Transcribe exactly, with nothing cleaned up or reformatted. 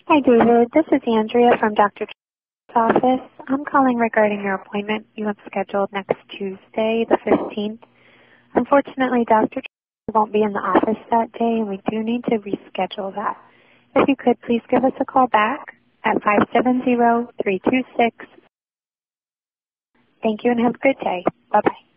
Hi, David. This is Andrea from Doctor office. I'm calling regarding your appointment you have scheduled next Tuesday, the fifteenth. Unfortunately, Doctor won't be in the office that day, and we do need to reschedule that. If you could, please give us a call back at five seven zero, three two six. Thank you and have a good day. Bye-bye.